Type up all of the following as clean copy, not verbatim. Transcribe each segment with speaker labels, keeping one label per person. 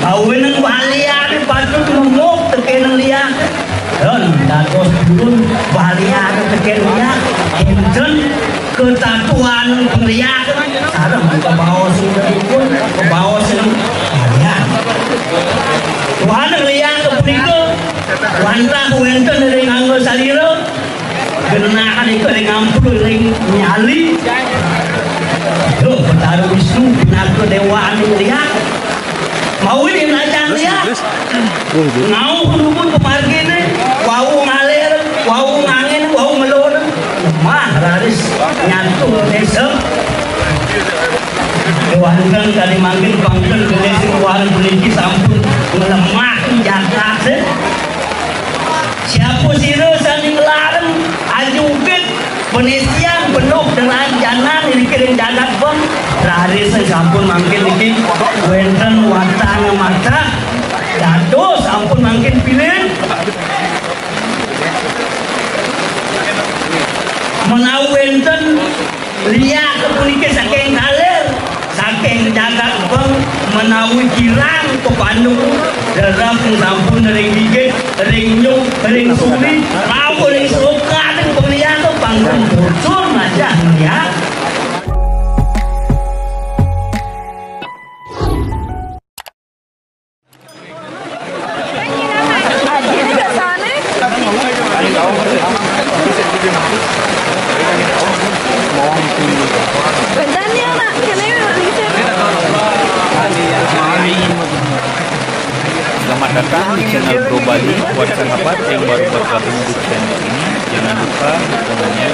Speaker 1: Kawin ng balian patut lumok teken liak. Dan dados turun balian teken liak. Enten ketatuan liak. Sareng ke bawah sudah pun ke bawah seneng balian. Tuhan liak kepunika wantah wenten ring anggo salira. Genakan itu ring ampun ring nyali. Yo Betara Wisnu binaga dewa anu liak. Mau ini belajar lihat, ngau pun kemargi ni, wau ngalir, wau ngangin, wau melon, mah raris nyantu desa. Kewangan kali manggil bangkel Indonesia keluaran peniki sampun melemah jaga se. Siapa siro saling larang, ajubit penisian penuh dengan janan ini kirim jagat pun. Raris sampun mangkin iki wenten watang mata dados sampun mangkin pilih menawi wenten liak kepuniki saking kalir saking jagat bang menawi kirang ke Bandung derap sampun ring gigit ring nyuk ring suli mau ring suka ring pemilihan tu panggung bocor aja ya.
Speaker 2: Selamat datang di channel Bro Bali. Buat sahabat yang baru bergabung di channel ini, jangan lupa tekannya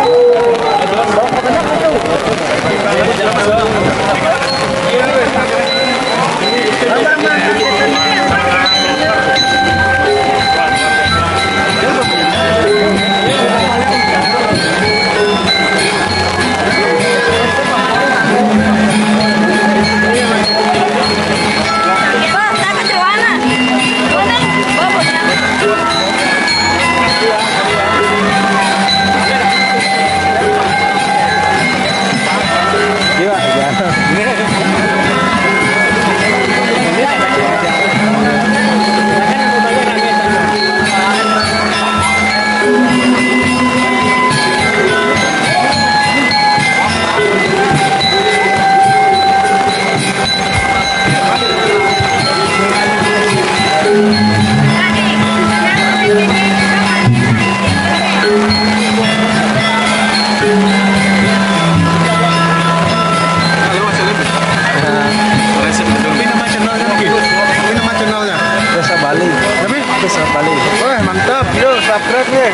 Speaker 3: Wah, mantap. Yo, subscribe nih.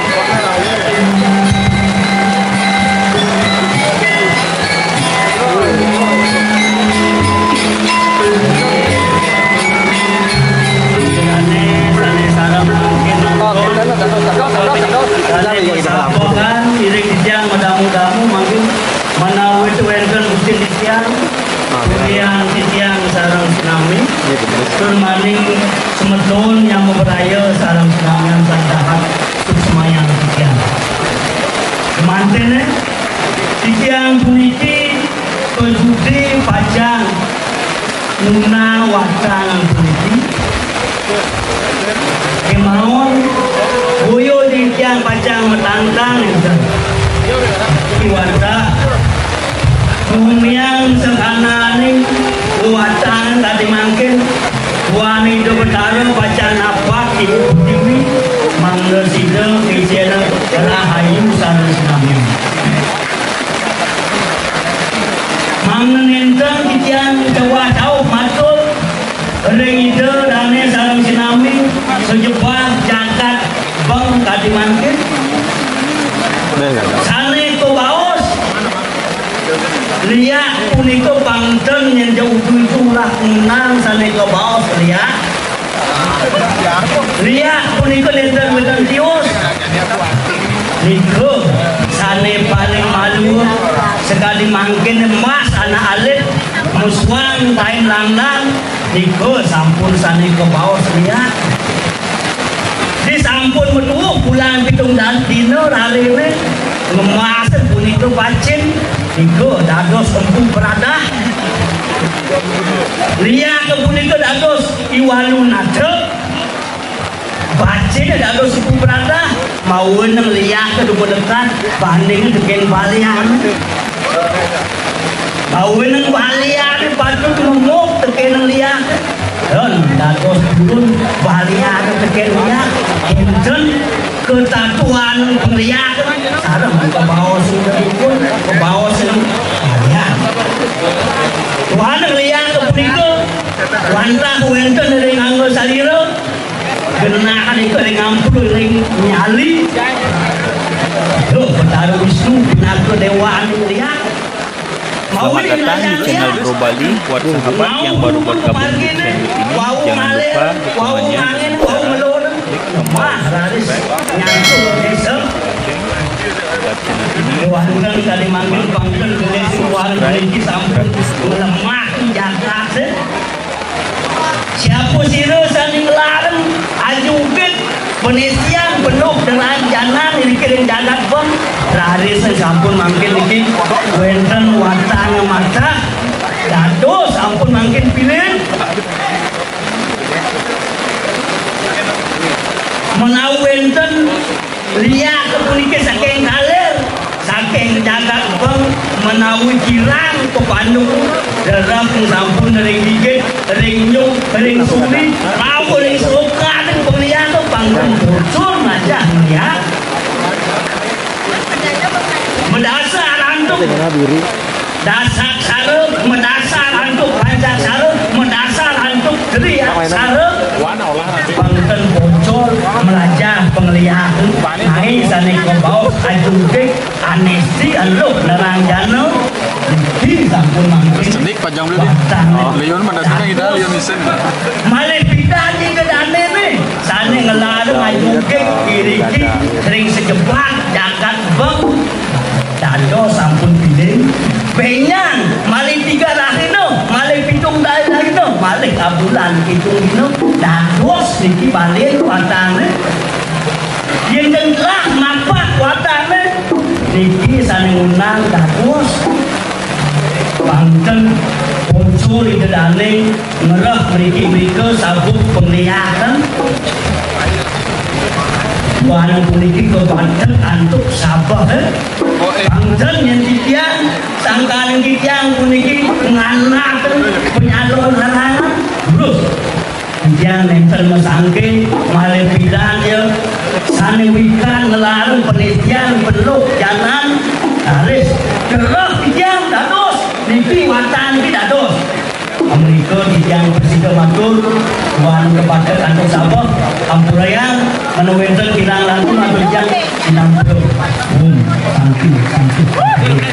Speaker 1: Kemudian titiang sarang tsunami, maning semeton yang memberaya sarang tsunami yang sandahat semayang titiang. Mantene titiang puniki kejudi pajang nuna wacang puniki. Kemauan boyo titiang pajang metantang itu. Iwata Kumiang sekana ni wacang tadi mangkin wani do betara bacaan apa kiwi mangga sida kijena rahayu sareng sinami mangga nentang kitian jawa tau matul ring ide dane sareng sinami sejebak jagat bang tadi mangkin sane ko baos lihat puniko bangten yang jauh itulah menang sana ke bawah lihat puniko nenten betul tius niko sana paling malu sekali mangkin emas anak alit muswang tain langlang niko sampun sana ke bawah lihat di sampun menuh bulan pitung dan dino hari ini ngemas puniko bacin niko dados empu berada lihat kepuniko dados iwalu nade bacin dados empu berada mau neng lihat kedua dekat banding dengan balian mau neng balian patut lumuk teken lihat dan dados turun balian teken lihat enten ketatuan lihat sarang ke bawah sudah pun ke bawah sini lihat tuan lihat ke puniko wantah wenten dari nganggo salira genakan itu dari ngampul dari nyali tuh betara Wisnu binaku dewa lihat.
Speaker 2: Selamat datang di channel Bro Bali. Buat sahabat yang baru bergabung di channel ini, jangan lupa dukungannya dengan cara klik tombol subscribe dan channel ini
Speaker 1: Wandang tadi manggil bangkel dengan suara memiliki sampul lemah jagat. Siapa siro saling larang ajungkit penesian penuh dengan jalan ini kirim jagat pun lari sampun mangkin ini wenten wacana mata dados sampun mangkin pilih menau wenten lihat kepunike saking kalir saking jagat pun menawi kirang ke Bandung dalam sampun ring dikit ring nyung ring suri mau ring suka dan pemilihan tu panggung bocor aja ya mendasar antuk dasar sarung mendasar antuk pancak sarung mendasar antuk deri sarung panggung bocor muncul melajah penglihatan naik sana ke bawah ajungke anesti aluk nerang jano di sampun mangkin
Speaker 3: Senik panjang dulu. Leon mana sih kita Leon isen.
Speaker 1: malah pindah di ke dane nih sana ngelarang ajungke kiri sering sejebak jagat bang dado sampun pilih penyan malah 3 lahir no malah pitung lahir no malah abulan hitung no dados niki balik watane yang denglah mapak watane niki sana unang dados Banten muncul di dane ngerah mereka sabuk penglihatan Wanang puniki ke Banten antuk sabah Banten yang titiang sangkan yang titiang puniki nganak penyalur halangan terus titiang nempel mesangke malah bilang ya sana wikan ngelarang penelitian peluk jalan taris kerah titiang dados niki watan tidak dos Amerika yang bersihkan matur wan kepada kantor sabah ampurayang menuwenten kilang langsung atau yang sinang santi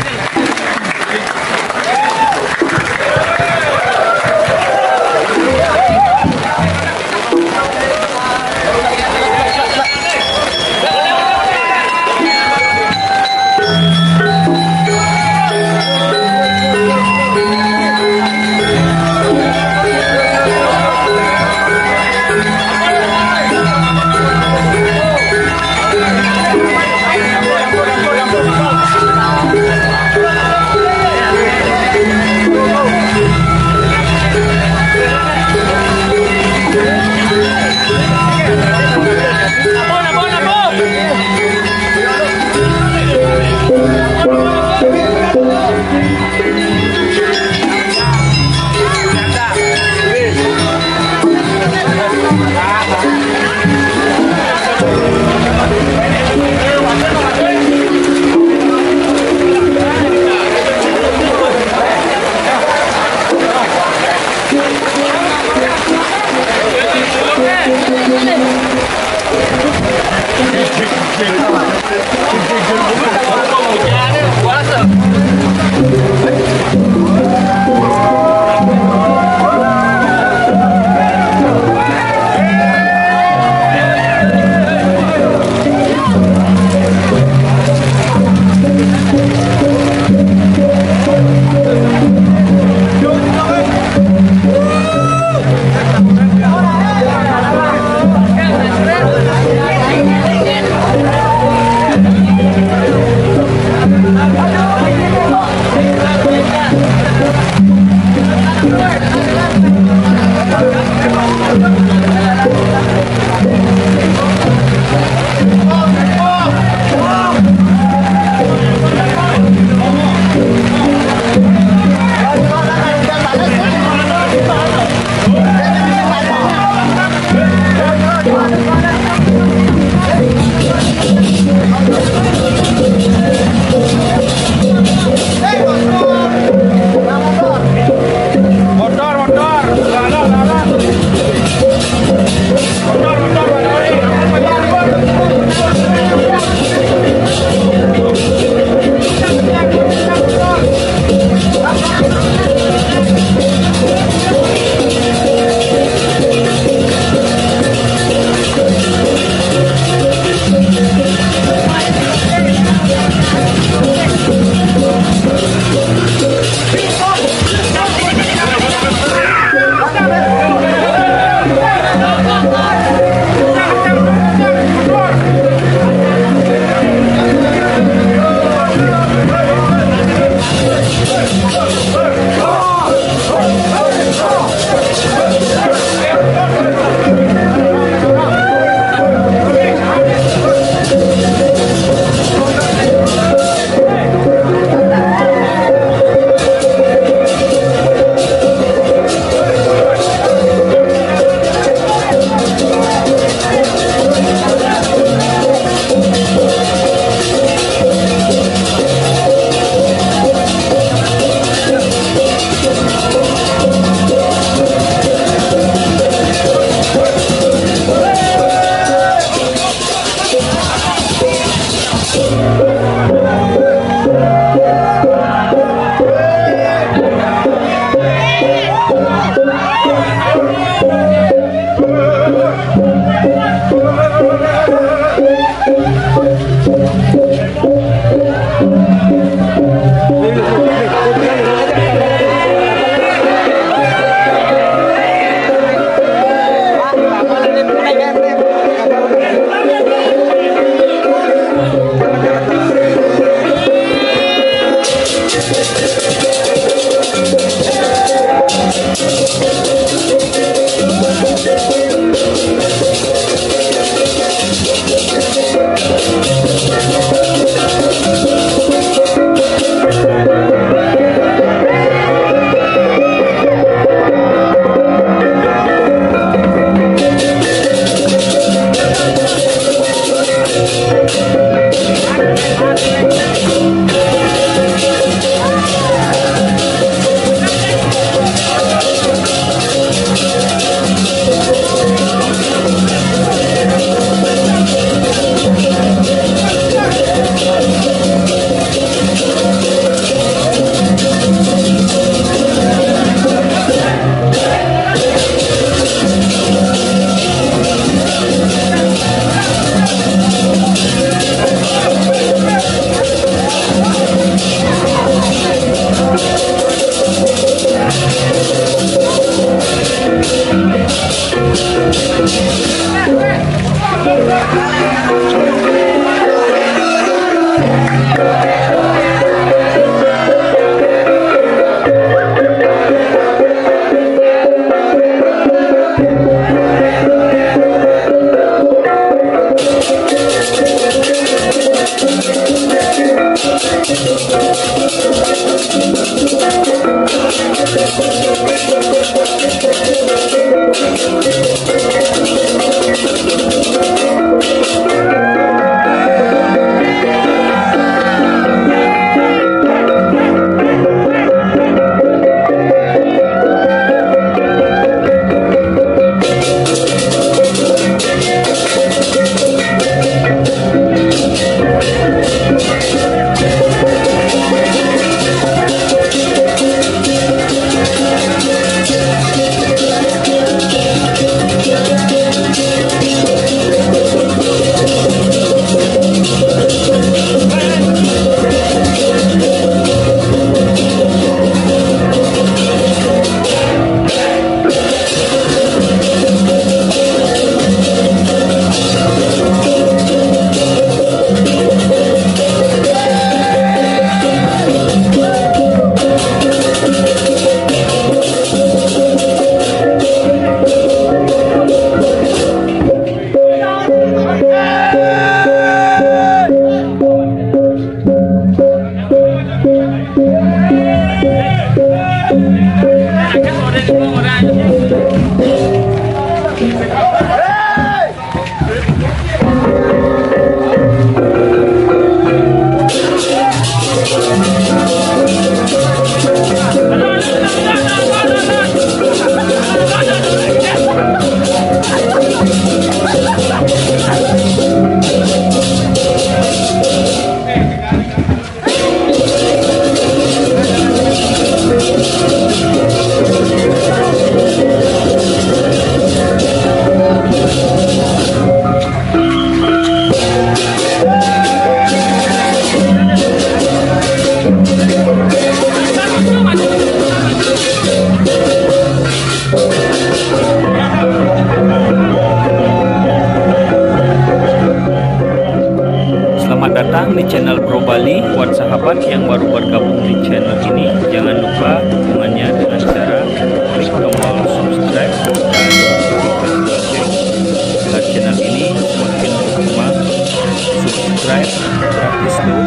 Speaker 2: datang di channel Bro Bali. Buat sahabat yang baru bergabung di channel ini, jangan lupa dukungannya dengan cara klik tombol subscribe dan aktifkan lonceng agar channel ini semakin berkembang. Subscribe gratis loh.